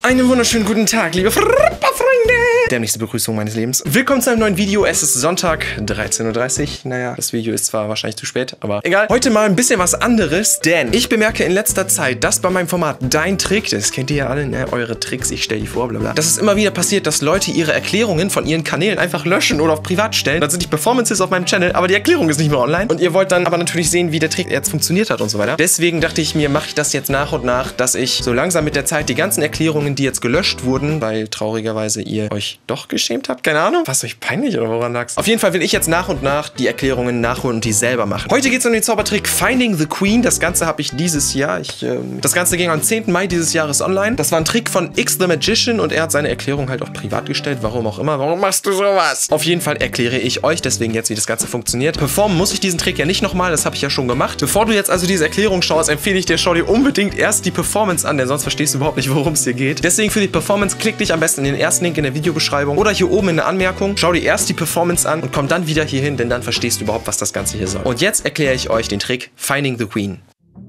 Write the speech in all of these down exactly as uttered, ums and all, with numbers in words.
Einen wunderschönen guten Tag, liebe Freunde. Dämlichste Begrüßung meines Lebens. Willkommen zu einem neuen Video. Es ist Sonntag, dreizehn Uhr dreißig. Naja, das Video ist zwar wahrscheinlich zu spät, aber egal. Heute mal ein bisschen was anderes, denn ich bemerke in letzter Zeit, dass bei meinem Format Dein Trick, das kennt ihr ja alle, ne? Eure Tricks, ich stelle die vor, bla bla, dass es immer wieder passiert, dass Leute ihre Erklärungen von ihren Kanälen einfach löschen oder auf privat stellen. Dann sind die Performances auf meinem Channel, aber die Erklärung ist nicht mehr online. Und ihr wollt dann aber natürlich sehen, wie der Trick jetzt funktioniert hat und so weiter. Deswegen dachte ich mir, mache ich das jetzt nach und nach, dass ich so langsam mit der Zeit die ganzen Erklärungen, die jetzt gelöscht wurden, weil traurigerweise ihr euch doch geschämt habt, keine Ahnung. Was, euch peinlich oder woran lag's? Auf jeden Fall will ich jetzt nach und nach die Erklärungen nachholen und die selber machen. Heute geht es um den Zaubertrick Finding the Queen. Das Ganze habe ich dieses Jahr, ich, ähm, das Ganze ging am zehnten Mai dieses Jahres online. Das war ein Trick von X the Magician und er hat seine Erklärung halt auch privat gestellt. Warum auch immer. Warum machst du sowas? Auf jeden Fall erkläre ich euch deswegen jetzt, wie das Ganze funktioniert. Performen muss ich diesen Trick ja nicht nochmal, das habe ich ja schon gemacht. Bevor du jetzt also diese Erklärung schaust, empfehle ich dir, schau dir unbedingt erst die Performance an, denn sonst verstehst du überhaupt nicht, worum es hier geht. Deswegen für die Performance klick dich am besten in den ersten Link in der Videobeschreibung oder hier oben in der Anmerkung. Schau dir erst die Performance an und komm dann wieder hier hin, denn dann verstehst du überhaupt, was das Ganze hier soll. Und jetzt erkläre ich euch den Trick Finding the Queen.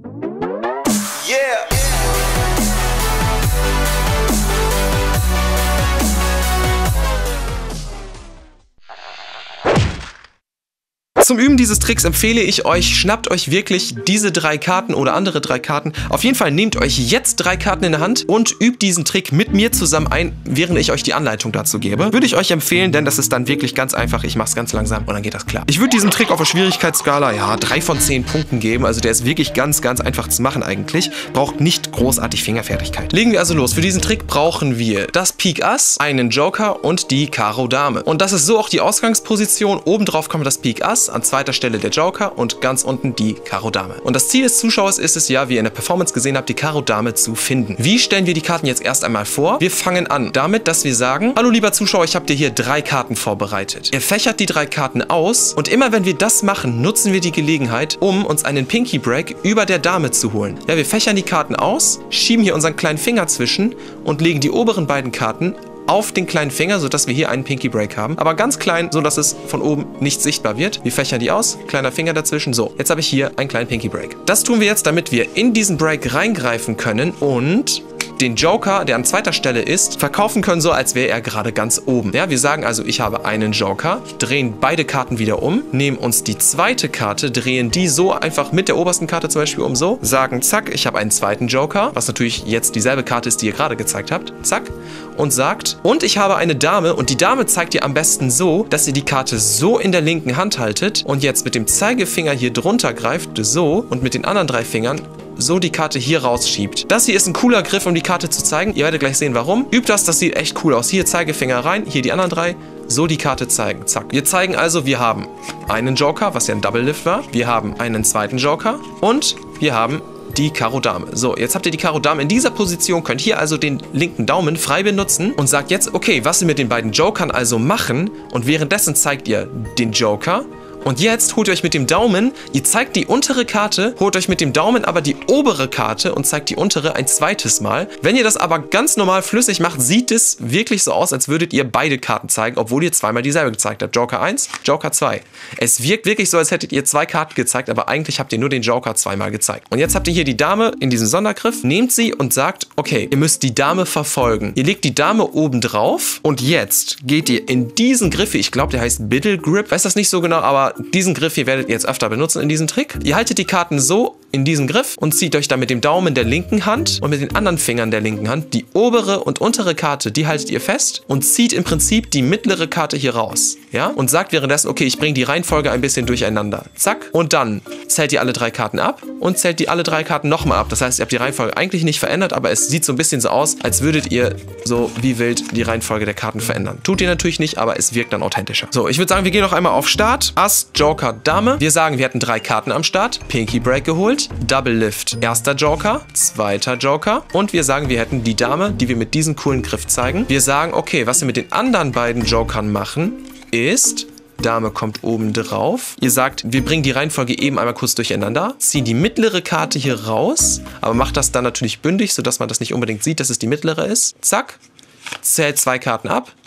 Zum Üben dieses Tricks empfehle ich euch, schnappt euch wirklich diese drei Karten oder andere drei Karten. Auf jeden Fall nehmt euch jetzt drei Karten in der Hand und übt diesen Trick mit mir zusammen ein, während ich euch die Anleitung dazu gebe. Würde ich euch empfehlen, denn das ist dann wirklich ganz einfach. Ich mache es ganz langsam und dann geht das klar. Ich würde diesen Trick auf der Schwierigkeitsskala, ja, drei von zehn Punkten geben. Also der ist wirklich ganz, ganz einfach zu machen eigentlich. Braucht nicht großartig Fingerfertigkeit. Legen wir also los. Für diesen Trick brauchen wir das Pik Ass, einen Joker und die Karo Dame. Und das ist so auch die Ausgangsposition. Obendrauf kommt das Pik Ass, an zweiter Stelle der Joker und ganz unten die Karo Dame. Und das Ziel des Zuschauers ist es ja, wie ihr in der Performance gesehen habt, die Karo Dame zu finden. Wie stellen wir die Karten jetzt erst einmal vor? Wir fangen an damit, dass wir sagen, hallo lieber Zuschauer, ich habe dir hier drei Karten vorbereitet. Ihr fächert die drei Karten aus und immer wenn wir das machen, nutzen wir die Gelegenheit, um uns einen Pinky Break über der Dame zu holen. Ja, wir fächern die Karten aus, schieben hier unseren kleinen Finger zwischen und legen die oberen beiden Karten auf den kleinen Finger, sodass wir hier einen Pinky Break haben. Aber ganz klein, sodass es von oben nicht sichtbar wird. Wir fächern die aus, kleiner Finger dazwischen. So, jetzt habe ich hier einen kleinen Pinky Break. Das tun wir jetzt, damit wir in diesen Break reingreifen können und den Joker, der an zweiter Stelle ist, verkaufen können, so als wäre er gerade ganz oben. Ja, wir sagen also, ich habe einen Joker, drehen beide Karten wieder um, nehmen uns die zweite Karte, drehen die so einfach mit der obersten Karte zum Beispiel um so, sagen zack, ich habe einen zweiten Joker, was natürlich jetzt dieselbe Karte ist, die ihr gerade gezeigt habt, zack, und sagt, und ich habe eine Dame und die Dame zeigt ihr am besten so, dass ihr die Karte so in der linken Hand haltet und jetzt mit dem Zeigefinger hier drunter greift, so, und mit den anderen drei Fingern so die Karte hier rausschiebt. Das hier ist ein cooler Griff, um die Karte zu zeigen. Ihr werdet gleich sehen, warum. Übt das, das sieht echt cool aus. Hier Zeigefinger rein, hier die anderen drei. So die Karte zeigen. Zack. Wir zeigen also, wir haben einen Joker, was ja ein Double Lift war. Wir haben einen zweiten Joker und wir haben die Karo Dame. So, jetzt habt ihr die Karo Dame in dieser Position, könnt hier also den linken Daumen frei benutzen und sagt jetzt, okay, was wir mit den beiden Jokern also machen, und währenddessen zeigt ihr den Joker. Und jetzt holt ihr euch mit dem Daumen, ihr zeigt die untere Karte, holt euch mit dem Daumen aber die obere Karte und zeigt die untere ein zweites Mal. Wenn ihr das aber ganz normal flüssig macht, sieht es wirklich so aus, als würdet ihr beide Karten zeigen, obwohl ihr zweimal dieselbe gezeigt habt. Joker eins, Joker zwei. Es wirkt wirklich so, als hättet ihr zwei Karten gezeigt, aber eigentlich habt ihr nur den Joker zweimal gezeigt. Und jetzt habt ihr hier die Dame in diesem Sondergriff, nehmt sie und sagt, okay, ihr müsst die Dame verfolgen. Ihr legt die Dame oben drauf und jetzt geht ihr in diesen Griff, ich glaube, der heißt Biddle Grip, weiß das nicht so genau, aber diesen Griff hier werdet ihr jetzt öfter benutzen in diesem Trick. Ihr haltet die Karten so in diesem Griff und zieht euch dann mit dem Daumen der linken Hand und mit den anderen Fingern der linken Hand die obere und untere Karte, die haltet ihr fest und zieht im Prinzip die mittlere Karte hier raus. Ja? Und sagt währenddessen, okay, ich bringe die Reihenfolge ein bisschen durcheinander. Zack. Und dann zählt ihr alle drei Karten ab und zählt die alle drei Karten nochmal ab. Das heißt, ihr habt die Reihenfolge eigentlich nicht verändert, aber es sieht so ein bisschen so aus, als würdet ihr so wie wild die Reihenfolge der Karten verändern. Tut ihr natürlich nicht, aber es wirkt dann authentischer. So, ich würde sagen, wir gehen noch einmal auf Start. Ass, Joker, Dame. Wir sagen, wir hatten drei Karten am Start. Pinky Break geholt. Double Lift. Erster Joker. Zweiter Joker. Und wir sagen, wir hätten die Dame, die wir mit diesem coolen Griff zeigen. Wir sagen, okay, was wir mit den anderen beiden Jokern machen, ist, Dame kommt oben drauf. Ihr sagt, wir bringen die Reihenfolge eben einmal kurz durcheinander, ziehen die mittlere Karte hier raus, aber macht das dann natürlich bündig, sodass man das nicht unbedingt sieht, dass es die mittlere ist. Zack. Zählt zwei Karten ab,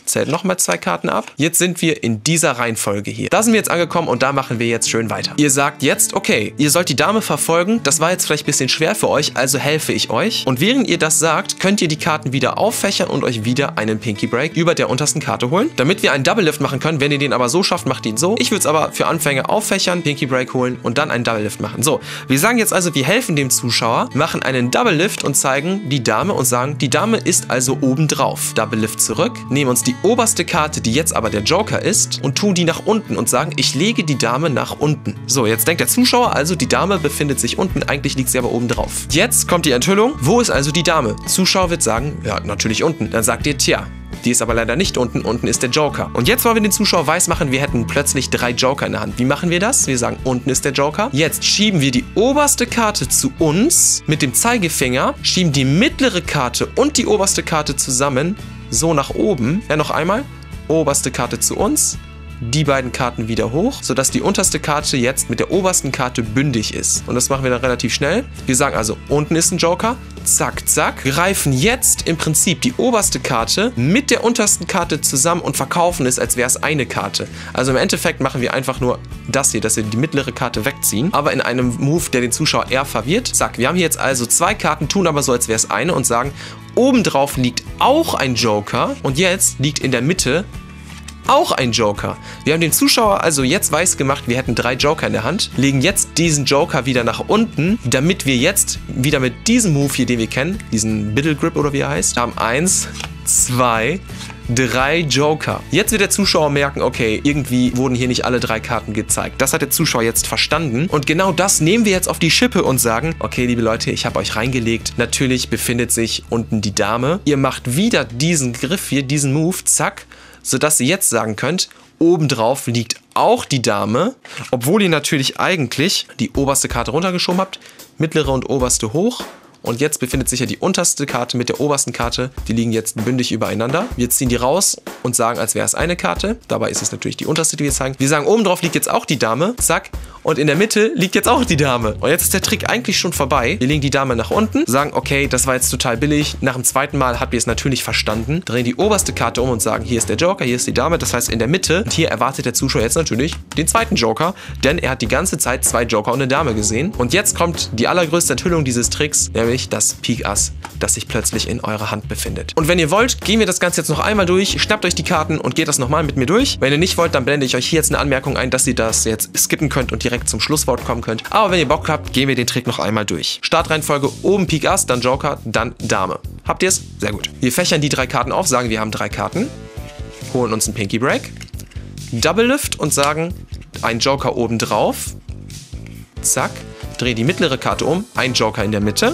Zählt nochmal zwei Karten ab. Jetzt sind wir in dieser Reihenfolge hier. Da sind wir jetzt angekommen und da machen wir jetzt schön weiter. Ihr sagt jetzt, okay, ihr sollt die Dame verfolgen. Das war jetzt vielleicht ein bisschen schwer für euch, also helfe ich euch. Und während ihr das sagt, könnt ihr die Karten wieder auffächern und euch wieder einen Pinky Break über der untersten Karte holen. Damit wir einen Double Lift machen können, wenn ihr den aber so schafft, macht ihn so. Ich würde es aber für Anfänger auffächern, Pinky Break holen und dann einen Double Lift machen. So, wir sagen jetzt also, wir helfen dem Zuschauer, machen einen Double Lift und zeigen die Dame und sagen, die Dame ist also oben drauf. Double Lift zurück, nehmen uns die oberste Karte, die jetzt aber der Joker ist, und tun die nach unten und sagen, ich lege die Dame nach unten. So, jetzt denkt der Zuschauer also, die Dame befindet sich unten, eigentlich liegt sie aber oben drauf. Jetzt kommt die Enthüllung, wo ist also die Dame? Zuschauer wird sagen, ja, natürlich unten. Dann sagt ihr, tja, die ist aber leider nicht unten, unten ist der Joker. Und jetzt wollen wir den Zuschauer weismachen, wir hätten plötzlich drei Joker in der Hand. Wie machen wir das? Wir sagen, unten ist der Joker. Jetzt schieben wir die oberste Karte zu uns mit dem Zeigefinger, schieben die mittlere Karte und die oberste Karte zusammen, so nach oben. Ja, noch einmal. Oberste Karte zu uns, die beiden Karten wieder hoch, sodass die unterste Karte jetzt mit der obersten Karte bündig ist. Und das machen wir dann relativ schnell. Wir sagen also, unten ist ein Joker, zack, zack, greifen jetzt im Prinzip die oberste Karte mit der untersten Karte zusammen und verkaufen es, als wäre es eine Karte. Also im Endeffekt machen wir einfach nur das hier, dass wir die mittlere Karte wegziehen, aber in einem Move, der den Zuschauer eher verwirrt. Zack, wir haben hier jetzt also zwei Karten, tun aber so, als wäre es eine und sagen, obendrauf liegt auch ein Joker und jetzt liegt in der Mitte auch ein Joker. Wir haben dem Zuschauer also jetzt weiß gemacht, wir hätten drei Joker in der Hand, legen jetzt diesen Joker wieder nach unten, damit wir jetzt wieder mit diesem Move hier, den wir kennen, diesen Middle Grip oder wie er heißt, haben eins, zwei, drei Joker. Jetzt wird der Zuschauer merken, okay, irgendwie wurden hier nicht alle drei Karten gezeigt. Das hat der Zuschauer jetzt verstanden und genau das nehmen wir jetzt auf die Schippe und sagen, okay, liebe Leute, ich habe euch reingelegt. Natürlich befindet sich unten die Dame. Ihr macht wieder diesen Griff hier, diesen Move, zack, sodass ihr jetzt sagen könnt, obendrauf liegt auch die Dame, obwohl ihr natürlich eigentlich die oberste Karte runtergeschoben habt, mittlere und oberste hoch. Und jetzt befindet sich ja die unterste Karte mit der obersten Karte. Die liegen jetzt bündig übereinander. Wir ziehen die raus und sagen, als wäre es eine Karte. Dabei ist es natürlich die unterste, die wir zeigen. Wir sagen, oben drauf liegt jetzt auch die Dame. Zack. Und in der Mitte liegt jetzt auch die Dame. Und jetzt ist der Trick eigentlich schon vorbei. Wir legen die Dame nach unten, sagen, okay, das war jetzt total billig. Nach dem zweiten Mal habt ihr es natürlich verstanden. Drehen die oberste Karte um und sagen, hier ist der Joker, hier ist die Dame. Das heißt, in der Mitte. Und hier erwartet der Zuschauer jetzt natürlich den zweiten Joker. Denn er hat die ganze Zeit zwei Joker und eine Dame gesehen. Und jetzt kommt die allergrößte Enthüllung dieses Tricks, nämlich das Pik Ass, das sich plötzlich in eurer Hand befindet. Und wenn ihr wollt, gehen wir das Ganze jetzt noch einmal durch, schnappt euch die Karten und geht das nochmal mit mir durch. Wenn ihr nicht wollt, dann blende ich euch hier jetzt eine Anmerkung ein, dass ihr das jetzt skippen könnt und direkt zum Schlusswort kommen könnt. Aber wenn ihr Bock habt, gehen wir den Trick noch einmal durch. Startreihenfolge, oben Pik Ass, dann Joker, dann Dame. Habt ihr es? Sehr gut. Wir fächern die drei Karten auf, sagen, wir haben drei Karten, holen uns einen Pinky Break, Double Lift und sagen, ein Joker oben drauf, zack, dreh die mittlere Karte um, ein Joker in der Mitte.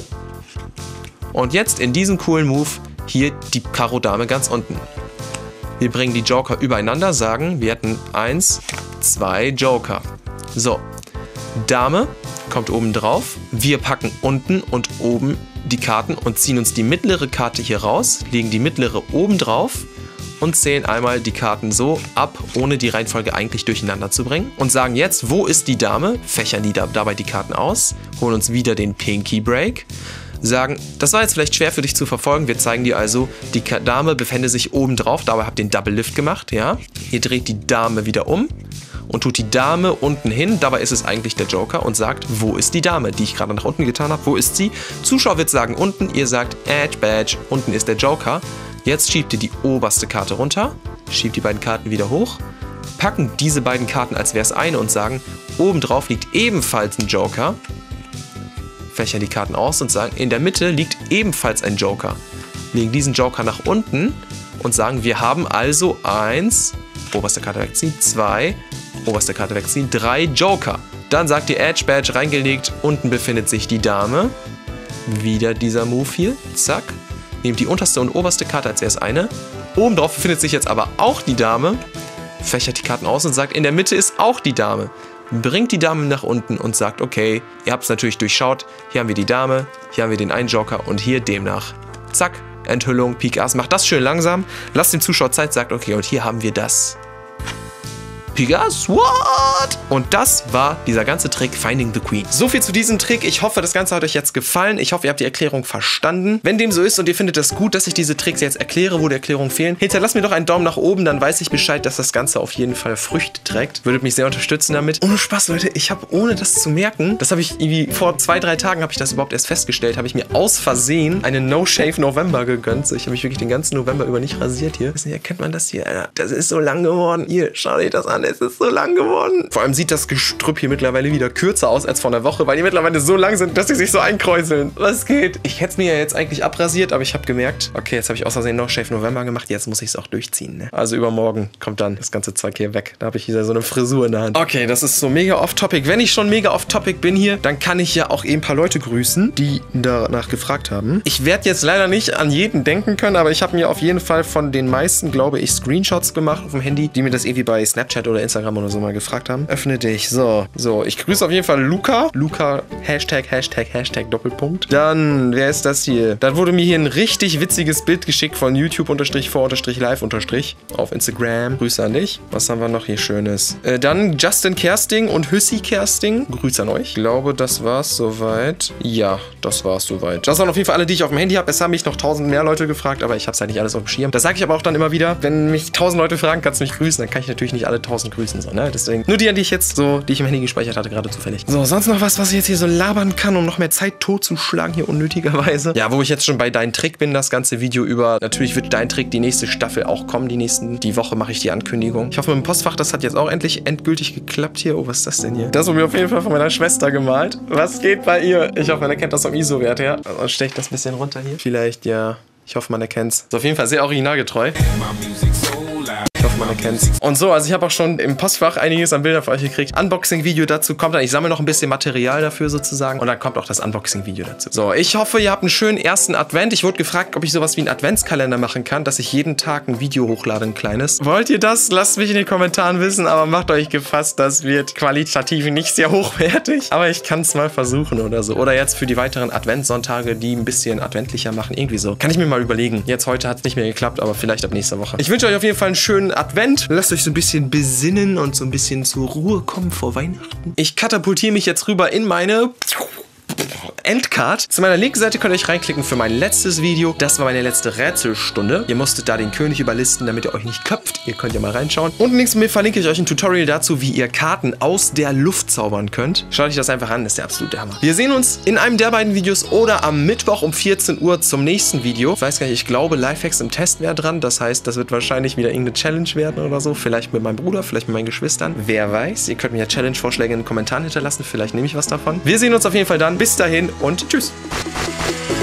Und jetzt in diesem coolen Move hier die Karo Dame ganz unten. Wir bringen die Joker übereinander, sagen, wir hätten eins, zwei Joker. So, Dame kommt oben drauf. Wir packen unten und oben die Karten und ziehen uns die mittlere Karte hier raus, legen die mittlere oben drauf und zählen einmal die Karten so ab, ohne die Reihenfolge eigentlich durcheinander zu bringen. Und sagen jetzt, wo ist die Dame? Fächern die da, dabei die Karten aus, holen uns wieder den Pinky Break. Sagen, das war jetzt vielleicht schwer für dich zu verfolgen, wir zeigen dir also, die Dame befände sich oben drauf, dabei habt ihr den Double Lift gemacht, ja. Ihr dreht die Dame wieder um und tut die Dame unten hin, dabei ist es eigentlich der Joker und sagt, wo ist die Dame, die ich gerade nach unten getan habe, wo ist sie? Zuschauer wird sagen unten, ihr sagt Edge Badge, unten ist der Joker. Jetzt schiebt ihr die oberste Karte runter, schiebt die beiden Karten wieder hoch, packen diese beiden Karten, als wäre es eine und sagen, oben drauf liegt ebenfalls ein Joker. Fächern die Karten aus und sagen, in der Mitte liegt ebenfalls ein Joker. Legen diesen Joker nach unten und sagen, wir haben also eins, oberste Karte wegziehen, zwei, oberste Karte wegziehen, drei Joker. Dann sagt ihr Edge Badge reingelegt, unten befindet sich die Dame. Wieder dieser Move hier, zack. Nehmt die unterste und oberste Karte als erst eine. Oben drauf befindet sich jetzt aber auch die Dame. Fächert die Karten aus und sagt, in der Mitte ist auch die Dame. Bringt die Dame nach unten und sagt, okay, ihr habt es natürlich durchschaut, hier haben wir die Dame, hier haben wir den einen Joker und hier demnach. Zack, Enthüllung, Pik Ass, macht das schön langsam, lasst dem Zuschauer Zeit, sagt, okay, und hier haben wir das Pegasus, what? Und das war dieser ganze Trick Finding the Queen. So viel zu diesem Trick. Ich hoffe, das Ganze hat euch jetzt gefallen. Ich hoffe, ihr habt die Erklärung verstanden. Wenn dem so ist und ihr findet es gut, dass ich diese Tricks jetzt erkläre, wo die Erklärungen fehlen, hinterlasst mir doch einen Daumen nach oben, dann weiß ich Bescheid, dass das Ganze auf jeden Fall Früchte trägt. Würdet mich sehr unterstützen damit. Ohne Spaß, Leute, ich habe, ohne das zu merken, das habe ich irgendwie vor zwei, drei Tagen habe ich das überhaupt erst festgestellt, habe ich mir aus Versehen einen No-Shave November gegönnt. So, ich habe mich wirklich den ganzen November über nicht rasiert hier. Nicht, erkennt man das hier? Alter, das ist so lang geworden. Hier, schau dir das an, es ist so lang geworden. Vor allem sieht das Gestrüpp hier mittlerweile wieder kürzer aus als vor einer Woche, weil die mittlerweile so lang sind, dass sie sich so einkräuseln. Was geht? Ich hätte es mir ja jetzt eigentlich abrasiert, aber ich habe gemerkt, okay, jetzt habe ich aus Versehen No-Shave November gemacht, jetzt muss ich es auch durchziehen. Ne? Also übermorgen kommt dann das ganze Zeug hier weg. Da habe ich wieder so eine Frisur in der Hand. Okay, das ist so mega off-topic. Wenn ich schon mega off-topic bin hier, dann kann ich ja auch eben ein paar Leute grüßen, die danach gefragt haben. Ich werde jetzt leider nicht an jeden denken können, aber ich habe mir auf jeden Fall von den meisten, glaube ich, Screenshots gemacht auf dem Handy, die mir das irgendwie bei Snapchat oder Instagram oder so mal gefragt haben. Öffne dich. So, so. Ich grüße auf jeden Fall Luca. Luca, Hashtag, Hashtag, Hashtag, Doppelpunkt. Dann, wer ist das hier? Dann wurde mir hier ein richtig witziges Bild geschickt von YouTube-vor-live- auf Instagram. Grüße an dich. Was haben wir noch hier Schönes? Äh, dann Justin Kersting und Hüssi Kersting. Grüße an euch. Ich glaube, das war's soweit. Ja, das war's soweit. Das waren auf jeden Fall alle, die ich auf dem Handy habe. Es haben mich noch tausend mehr Leute gefragt, aber ich habe es halt nicht alles auf dem Schirm. Das sage ich aber auch dann immer wieder. Wenn mich tausend Leute fragen, kannst du mich grüßen, dann kann ich natürlich nicht alle tausend grüßen. So, ne? Deswegen nur die, an die ich jetzt so, die ich im Handy gespeichert hatte, gerade zufällig. So, sonst noch was, was ich jetzt hier so labern kann, um noch mehr Zeit totzuschlagen hier unnötigerweise. Ja, wo ich jetzt schon bei Dein Trick bin, das ganze Video über. Natürlich wird Dein Trick die nächste Staffel auch kommen. Die nächsten, die Woche mache ich die Ankündigung. Ich hoffe, mit dem Postfach, das hat jetzt auch endlich endgültig geklappt hier. Oh, was ist das denn hier? Das wurde mir auf jeden Fall von meiner Schwester gemalt. Was geht bei ihr? Ich hoffe, man erkennt das vom I S O-Wert her. Dann stelle ich das ein bisschen runter hier. Vielleicht, ja. Ich hoffe, man erkennt es. Ist auf jeden Fall sehr originalgetreu. Ich hoffe, man erkennt es. Und so, also ich habe auch schon im Postfach einiges an Bildern für euch gekriegt. Unboxing-Video dazu kommt dann. Ich sammle noch ein bisschen Material dafür sozusagen. Und dann kommt auch das Unboxing-Video dazu. So, ich hoffe, ihr habt einen schönen ersten Advent. Ich wurde gefragt, ob ich sowas wie einen Adventskalender machen kann, dass ich jeden Tag ein Video hochlade, ein kleines. Wollt ihr das? Lasst mich in den Kommentaren wissen, aber macht euch gefasst, das wird qualitativ nicht sehr hochwertig. Aber ich kann es mal versuchen oder so. Oder jetzt für die weiteren Adventssonntage, die ein bisschen adventlicher machen. Irgendwie so. Kann ich mir mal überlegen. Jetzt heute hat es nicht mehr geklappt, aber vielleicht ab nächster Woche. Ich wünsche euch auf jeden Fall einen schönen Advent. Lasst euch so ein bisschen besinnen und so ein bisschen zur Ruhe kommen vor Weihnachten. Ich katapultiere mich jetzt rüber in meine Endcard. Zu meiner linken Seite könnt ihr euch reinklicken für mein letztes Video. Das war meine letzte Rätselstunde. Ihr musstet da den König überlisten, damit ihr euch nicht köpft. Ihr könnt ja mal reinschauen. Und links mir verlinke ich euch ein Tutorial dazu, wie ihr Karten aus der Luft zaubern könnt. Schaut euch das einfach an, das ist der absolute Hammer. Wir sehen uns in einem der beiden Videos oder am Mittwoch um vierzehn Uhr zum nächsten Video. Ich weiß gar nicht, ich glaube, Lifehacks im Test wäre dran. Das heißt, das wird wahrscheinlich wieder irgendeine Challenge werden oder so. Vielleicht mit meinem Bruder, vielleicht mit meinen Geschwistern. Wer weiß. Ihr könnt mir ja Challenge-Vorschläge in den Kommentaren hinterlassen. Vielleicht nehme ich was davon. Wir sehen uns auf jeden Fall dann. Bis dahin und tschüss.